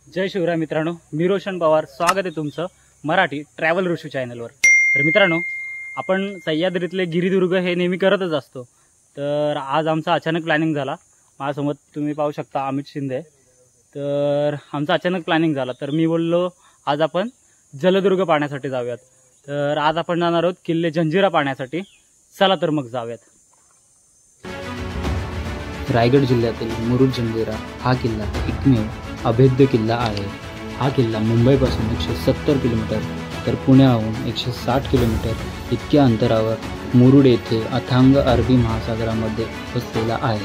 जय शिवराय मित्रांनो, मी रोशन पवार. स्वागत आहे तुमचं मराठी ट्रॅव्हल ऋषू चॅनलवर. तर मित्रांनो, आपण सह्याद्रीतले गिरिदुर्ग हे नेहमी करतच असतो. तर आज आमचा अचानक प्लॅनिंग झाला. माझ्यासोबत तुम्ही पाहू शकता अमित शिंदे. तर आमचा अचानक प्लॅनिंग झाला, तर मी बोललो आज आपण जलदुर्ग पाहण्यासाठी जाऊयात. तर आज आपण जाणार आहोत किल्ले जंजिरा पाहण्यासाठी. चला तर मग जाऊयात. रायगड जिल्ह्यातील मुरुड जंजिरा हा किल्ला एकमेव अभेद्य किल्ला आहे. हा किल्ला मुंबईपासून 170 किलोमीटर तर पुण्याहून 160 किलोमीटर इतक्या अंतरावर मुरुड येथे अथांग अरबी महासागरामध्ये वसलेला आहे.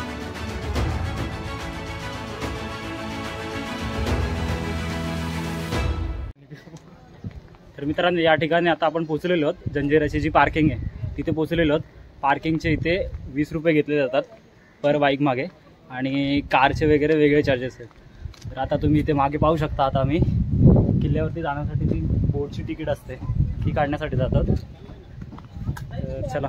तर मित्रांनो, या ठिकाणी आता आपण पोहोचलेलो आहोत. जंजिराची जी पार्किंग आहे तिथे पोहोचलेलो आहोत. पार्किंगचे इथे 20 रुपये घेतले जातात पर बाईक मागे, आणि कारचे वगैरे वेगळे चार्जेस आहेत. तर आता तुम्ही इथे मागे पाहू शकता. आता आम्ही किल्ल्यावरती जाण्यासाठी जी बोटची तिकीट असते ती काढण्यासाठी जातात. तर चला.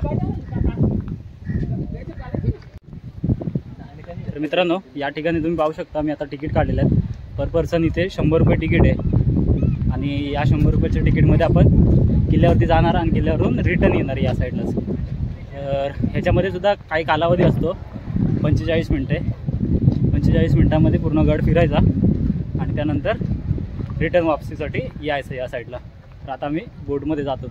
तर मित्रांनो, या ठिकाणी तुम्ही पाहू शकता मी आता तिकीट काढलेलं आहे. पर पर्सन इथे 100 रुपये तिकीट आहे, आणि या 100 रुपयाच्या तिकीटमध्ये आपण किल्ल्यावरती जाणार आणि किल्ल्यावरून रिटर्न येणार या साईडलाच. तर ह्याच्यामध्ये सुद्धा काही कालावधी असतो, 45 मिनटे. 45 मिनटामध्ये पूर्ण गड फिरायचा आणि त्यानंतर रिटर्न वापसीसाठी यायचं या साईडला. तर आता मी बोटमध्ये जातो.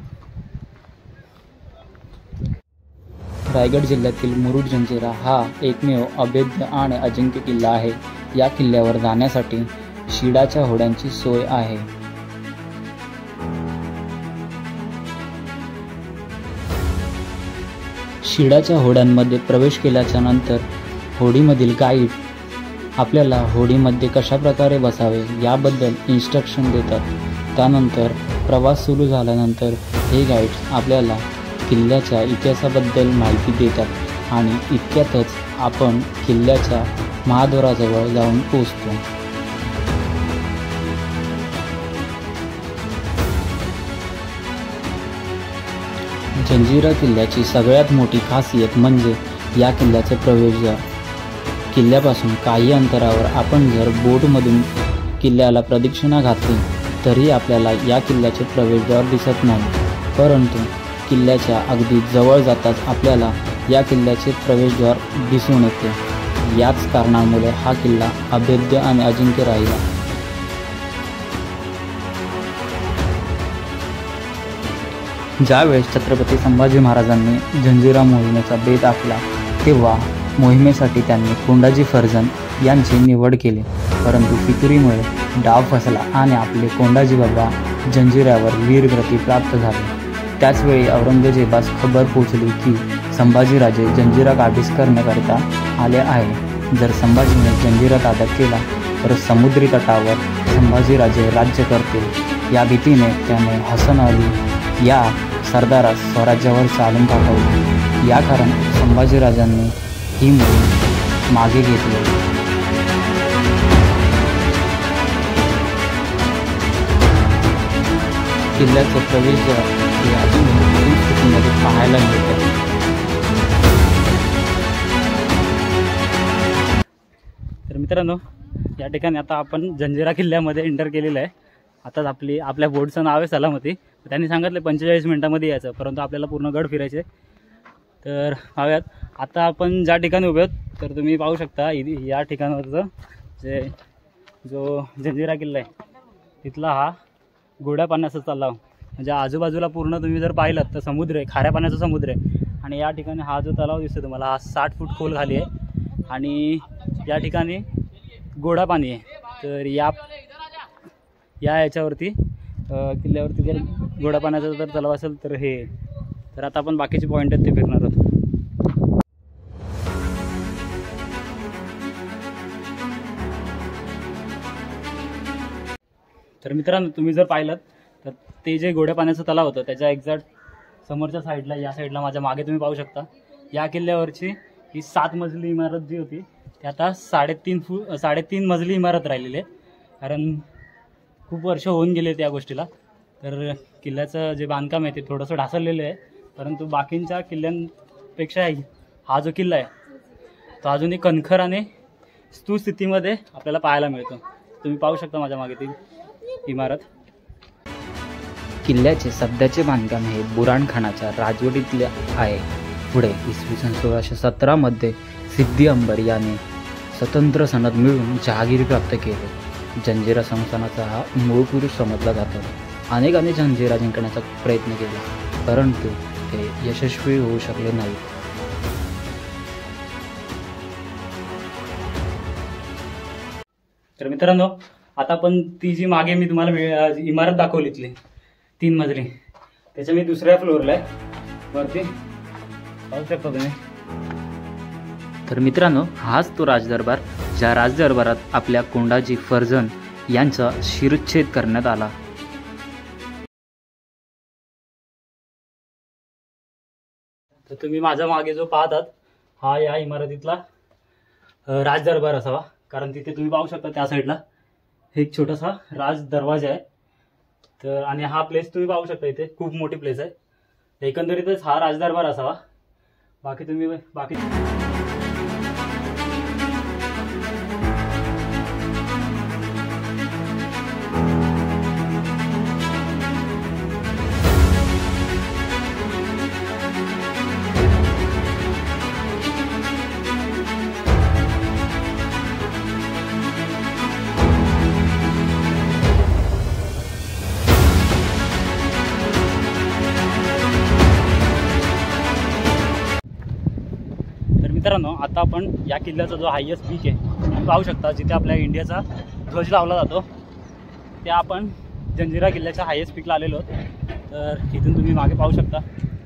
रायगड जिल्ह्यातील मुरुड जंजिरा हा एकमेव अभेद्य आणि अजिंक्य किल्ला आहे. या किल्ल्यावर जाण्यासाठी शिडाच्या होड्यांची सोय आहे. शिडाच्या होड्यांमध्ये प्रवेश केल्याच्या नंतर होडीमधील गाईड आपल्याला होडीमध्ये कशा प्रकारे बसावे याबद्दल इन्स्ट्रक्शन देतात. त्यानंतर प्रवास सुरू झाल्यानंतर हे गाईड्स आपल्याला किल्ल्याच्या इतिहासाबद्दल माहिती देतात, आणि इतक्यातच आपण किल्ल्याच्या महाद्वाराजवळ जाऊन पोहोचतो. जंजिरा किल्ल्याची सगळ्यात मोठी खासियत म्हणजे या किल्ल्याचे प्रवेशद्वार. किल्ल्यापासून काही अंतरावर आपण जर बोटमधून किल्ल्याला प्रदक्षिणा घातली तरी आपल्याला या किल्ल्याचे प्रवेशद्वार दिसत नाही, परंतु किल्ल्याच्या अगदी जवळ जाताच आपल्याला या किल्ल्याचे प्रवेशद्वार दिसून येते. याच कारणामुळे हा किल्ला अभेद्य आणि अजिंक्य राहिला. ज्यावेळेस छत्रपती संभाजी महाराजांनी जंजिरा मोहिमेचा बेत आखला तेव्हा मोहिमेसाठी त्यांनी कोंडाजी फर्जंद यांची निवड केली, परंतु फितुरीमुळे डाव फसला आणि आपले कोंडाजी बाबा जंजिऱ्यावर वीरगती प्राप्त झाले. त्याचवेळी औरंगजेबास खबर पोचली की संभाजीराजे जंजिरा काबीज करण्याकरिता आले आहे. जर संभाजीने जंजिरा ताब्यात केला तर समुद्री तटावर संभाजीराजे राज्य करतील. या भीतीने त्याने हसन अली या सरदारास स्वराज्यावर चालून पाठवले. या कारण संभाजीराजांनी ही मोहीम मागे घेतली. किल्ल्याचं प्रवेशद्वार हे अजून स्थितीमध्ये पाहायला मिळतं. तर मित्रांनो, या ठिकाणी आता आपण जंजिरा किल्ल्यामध्ये एंटर केलेलं आहे. आताच आपल्या बोटचं नाव आहे सलामती. त्यांनी सांगितलं 45 मिनटामध्ये यायचं, परंतु आपल्याला पूर्ण गड फिरायचे. तर पाहूयात. आता आपण ज्या ठिकाणी उभे आहोत तर तुम्ही पाहू शकता या ठिकाणावरचं जो जंजिरा किल्ला आहे तिथला हा गोड्या पाण्याचा तलाव. म्हणजे आजूबाजूला पूर्ण तुम्ही जर पाहिलात तर समुद्र आहे, खाऱ्या पाण्याचा समुद्र आहे. आणि या ठिकाणी हा जो तलाव दिसतो तुम्हाला, हा 60 फूट खोल खाली आहे, आणि या ठिकाणी गोडा पाणी आहे. तर याच्यावरती किल्ल्यावरती जर गोडा पाण्याचा जर तलाव असेल तर हे. तर आता आपण बाकीचे पॉईंट आहेत ते फिरणार आहोत. तर मित्रांनो, तुम्ही जर पाहिलं तर ते जे गोड्या पाण्याचं तलाव होतं त्याच्या एक्झॅक्ट समोरच्या साईडला, या साईडला माझ्या मागे तुम्ही पाहू शकता, या किल्ल्यावरची ही 7 मजली इमारत जी होती ती आता 3.5 मजली इमारत राहिलेली आहे. कारण खूप वर्ष होऊन गेले त्या गोष्टीला. तर किल्ल्याचं जे बांधकाम आहे ते थोडंसं ढासळलेलं आहे, परंतु बाकींच्या किल्ल्यांपेक्षा हा जो किल्ला आहे तो अजूनही कणखर आणि स्तूस्थितीमध्ये आपल्याला पाहायला मिळतो. तुम्ही पाहू शकता माझ्या मागे ती इमारत. किल्ल्याचे सध्याचे बांधकाम हे बुराणखानाच्या राजवटीतले आहे. पुढे इसवी सन 1617 मध्ये सिद्दी अंबर याने स्वतंत्र सनद मिळवून जहागिरी प्राप्त केली. जंजिरा संस्थानाचा हा मूळ पुरुष समजला जातो. अनेकांनी जंजिरा जिंकण्याचा प्रयत्न केला, परंतु ते यशस्वी होऊ शकले नाही. तर मित्रांनो, आता आपण ती जी मागे मी तुम्हाला इमारत दाखवलीतली 3 मजली, त्याच्या मी दुसऱ्या फ्लोअरला आहे. वरती पाहू शकता तुम्ही. तर मित्रांनो, हाच तो राजदरबार ज्या राजदरबारात आपल्या कोंडाजी फर्जंद यांचा शिरच्छेद करण्यात आला. तर तुम्ही माझ्या मागे जो पाहतात हा या इमारतीतला राजदरबार असावा, कारण तिथे तुम्ही पाहू शकता त्या साईडला एक छोटासा राज दरवाजा आहे. तर आणि हा प्लेस तुम्ही पाहू शकता, इथे खूप मोठी प्लेस आहे. एकंदरीतच हा राजदरबार असावा. बाकी मित्रांनो, आता आपण या किल्ल्याचा जो हायएस्ट पीक आहे तुम्ही पाहू शकता, जिथे आपल्या इंडियाचा ध्वज लावला जातो, त्या आपण जंजिरा किल्ल्याच्या हायएस्ट पीकला आलेलो आहोत. तर इथून तुम्ही मागे पाहू शकता.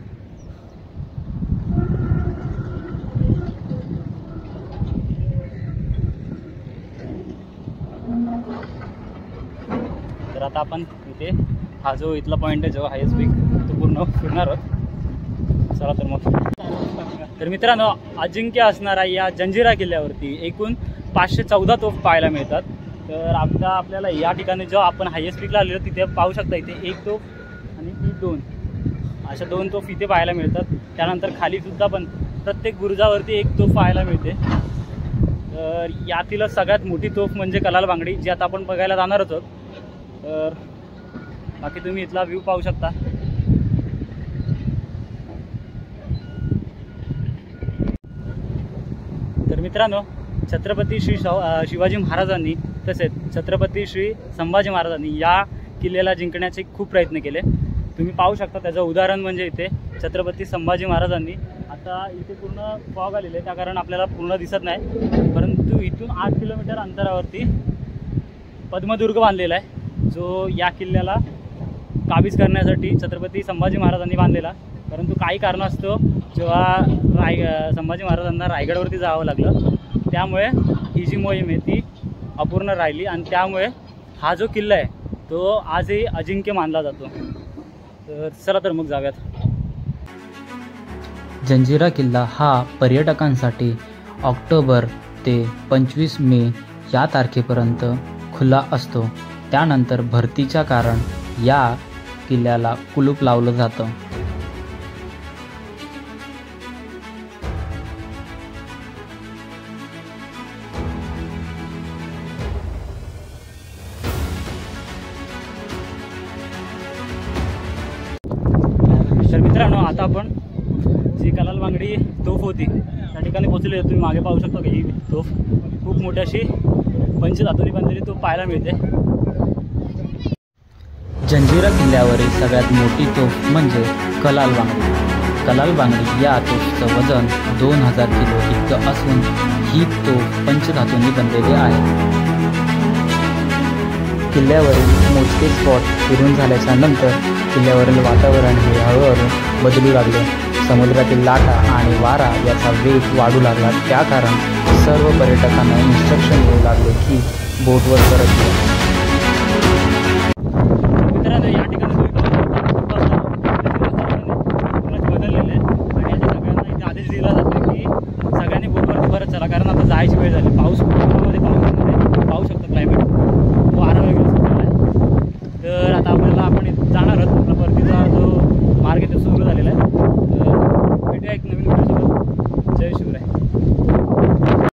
तर आता आपण इथे हा जो इथला पॉईंट आहे, जो हायएस्ट पीक, तो पूर्ण फिरणार आहोत. चला तर मग. तर मित्रांनो, अजिंक्य असणारा या जंजिरा किल्ल्यावरती एकूण 514 तोफ पाहायला मिळतात. तर आपल्याला या ठिकाणी जो आपण हायएस्ट पीकला आलेलो तिथे पाहू शकता, इथे 1 तोफ आणि 2 अशा 2 तोफ इथे पाहायला मिळतात. त्यानंतर खाली सुद्धा पण प्रत्येक बुरुजावरती 1 तोफ पाहायला मिळते. तर यातीलच सगळ्यात मोठी तोफ म्हणजे कलाल बांगडी, जी आता आपण बघायला जाणार आहोत. तर बाकी तुम्ही इथला व्ह्यू पाहू शकता. तर मित्रांनो, छत्रपती श्री शिवाजी महाराजांनी तसेच छत्रपती श्री संभाजी महाराजांनी या किल्ल्याला जिंकण्याचे खूप प्रयत्न केले. तुम्ही पाहू शकता त्याचं उदाहरण म्हणजे इथे छत्रपती संभाजी महाराजांनी, आता इथे पूर्ण फॉग आलेले आहे त्या कारण आपल्याला पूर्ण दिसत नाही, परंतु इथून 8 किलोमीटर अंतरावरती पद्मदुर्ग बांधलेला आहे, जो या किल्ल्याला काबीज करण्यासाठी छत्रपती संभाजी महाराजांनी बांधलेला. परंतु काही कारणास्तव जेव्हा संभाजी महाराजांना रायगडवरती जावं लागलं, त्यामुळे ही जी मोहीम आहे ती अपूर्ण राहिली आणि त्यामुळे हा जो किल्ला आहे तो आजही अजिंक्य मानला जातो. तर चला तर मग जाऊयात. जंजिरा किल्ला हा पर्यटकांसाठी ऑक्टोबर ते 25 मे या तारखेपर्यंत खुला असतो. त्यानंतर भरतीच्या कारण या किल्ल्याला कुलूप लावलं जातं. तर मित्रांनो, आता आपण जी कलाल बांगडी तोफ होती त्या ठिकाणी पोहोचले. तुम्ही मागे पाहू शकता की ही तोफ खूप मोठी अशी पंचधातूंनी बनलेली तोफ पाहायला मिळते. जंजिरा किल्ल्यावरील सगळ्यात मोठी तोफ म्हणजे कलाल बांगडी. कलाल बांगडी या तोफचं वजन 2000 किलो इतकं असून ही तोफ पंचधातूंनी बनलेली आहे. किल्ल्यावरील मोजके स्पॉट फिरून झाल्याच्या नंतर किल्ल्यावरील वातावरण हे हळूहळू बदलू लागले. समुद्रातील लाटा आणि वारा याचा वेग वाढू लागला. त्या कारण सर्व पर्यटकांना इन्स्ट्रक्शन येऊ लागले की बोटवर परत या. मित्रांनो, या ठिकाणी बदललेले आणि आता सगळ्यांना इथे आदेश दिला जातो की सगळ्यांनी बोटवर परत चला, कारण आता जायची वेळ झाली. पाऊस पूर्णमध्ये पाऊस